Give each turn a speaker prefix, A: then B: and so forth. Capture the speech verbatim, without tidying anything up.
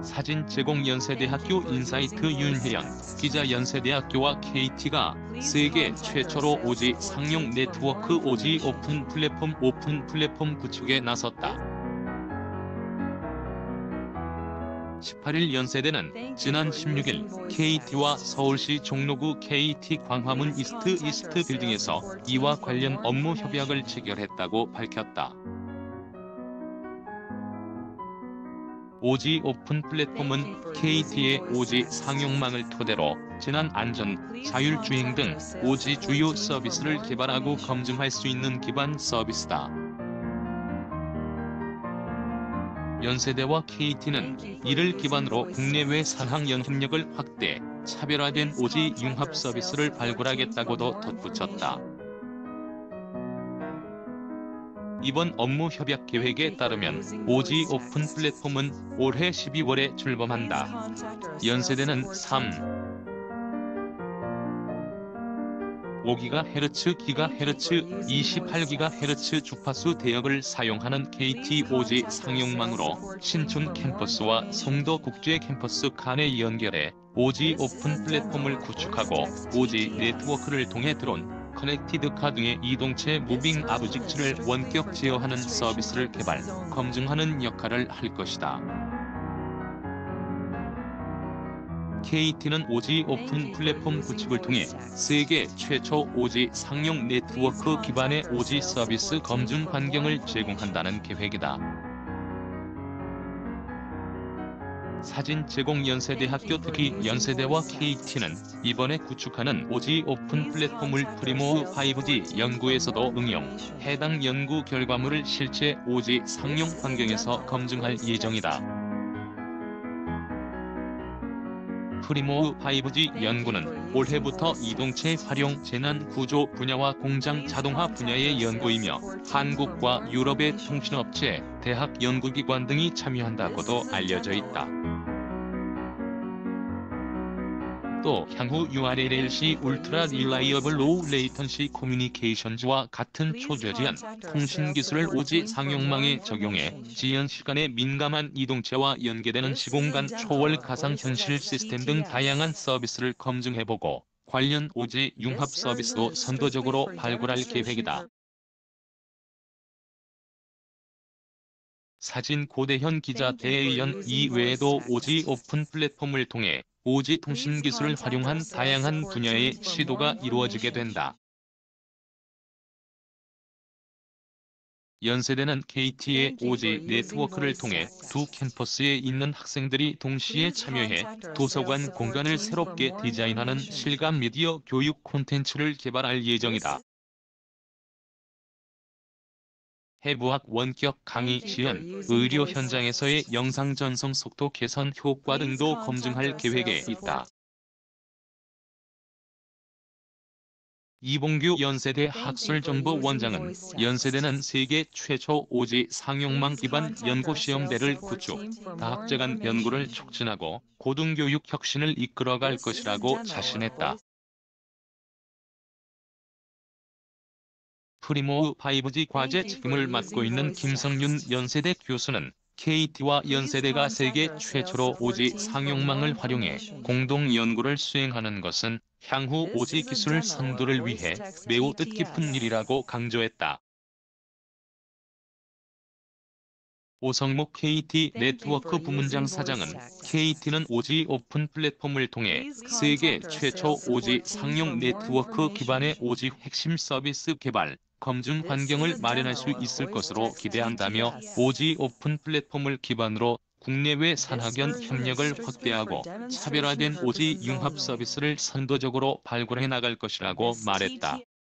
A: 사진 제공 연세대학교 인사이트 윤혜연 기자. 연세대학교와 케이티가 세계 최초로 오지 상용 네트워크 오지 오픈 플랫폼 오픈 플랫폼 구축에 나섰다. 십팔 일 연세대는 지난 십육 일 케이티와 서울시 종로구 케이티 광화문 이스트 이스트 빌딩에서 이와 관련 업무 협약을 체결했다고 밝혔다. 오지 오픈 플랫폼은 케이티의 오지 상용망을 토대로 재난 안전, 자율주행 등 오지 주요 서비스를 개발하고 검증할 수 있는 기반 서비스다. 연세대와 케이티는 이를 기반으로 국내외 산학연 협력을 확대, 차별화된 오지 융합 서비스를 발굴하겠다고도 덧붙였다. 이번 업무 협약 계획에 따르면 오지 오픈 플랫폼은 올해 십이월에 출범한다. 연세대는 삼 점 오 기가헤르츠 기가헤르츠 이십팔 기가헤르츠 주파수 대역을 사용하는 케이티 오지 상용망으로 신촌 캠퍼스와 송도 국제 캠퍼스 간에 연결해 오지 오픈 플랫폼을 구축하고 오지 네트워크를 통해 드론, 커넥티드카 등의 이동체 무빙 오브젝트를 원격 제어하는 서비스를 개발, 검증하는 역할을 할 것이다. 케이티는 오지 오픈 플랫폼 구축을 통해 세계 최초 오지 상용 네트워크 기반의 오지 서비스 검증 환경을 제공한다는 계획이다. 사진 제공 연세대학교. 특히 연세대와 케이티는 이번에 구축하는 오지 오픈 플랫폼을 프리모 파이브지 연구에서도 응용, 해당 연구 결과물을 실제 오지 상용 환경에서 검증할 예정이다. 프리모 파이브지 연구는 올해부터 이동체 활용 재난 구조 분야와 공장 자동화 분야의 연구이며 한국과 유럽의 통신업체, 대학 연구기관 등이 참여한다고도 알려져 있다. 또 향후 유알엘엘씨 울트라 릴라이어블 로우 레이턴시 커뮤니케이션즈와 같은 초저지연 통신기술을 오지 상용망에 적용해 지연 시간에 민감한 이동체와 연계되는 시공간 초월 가상현실 시스템 등 다양한 서비스를 검증해보고 관련 오지 융합 서비스도 선도적으로 발굴할 계획이다. 사진 고대현 기자. 대의연 이외에도 오지 오픈 플랫폼을 통해 오지 통신 기술을 활용한 다양한 분야의 시도가 이루어지게 된다. 연세대는 케이티의 오지 네트워크를 통해 두 캠퍼스에 있는 학생들이 동시에 참여해 도서관 공간을 새롭게 디자인하는 실감 미디어 교육 콘텐츠를 개발할 예정이다. 해부학 원격 강의 지원, 의료 현장에서의 영상 전송 속도 개선 효과 등도 검증할 계획에 있다. 이봉규 연세대 학술정보 원장은 연세대는 세계 최초 오지 상용망 기반 연구시험대를 구축, 다학제 간 연구를 촉진하고 고등교육 혁신을 이끌어갈 것이라고 자신했다. 프리모 파이브지 과제 책임을 맡고 있는 김성윤 연세대 교수는 케이티와 연세대가 세계 최초로 오지 상용망을 활용해 공동 연구를 수행하는 것은 향후 오지 기술 선도를 위해 매우 뜻깊은 일이라고 강조했다. 오성목 케이티 네트워크 부문장 사장은 케이티는 오지 오픈 플랫폼을 통해 세계 최초 오지 상용 네트워크 기반의 오지 핵심 서비스 개발, 검증 환경을 마련할 수 있을 것으로 기대한다며 오지 오픈 플랫폼을 기반으로 국내외 산학연 협력을 확대하고 차별화된 오지 융합 서비스를 선도적으로 발굴해 나갈 것이라고 말했다.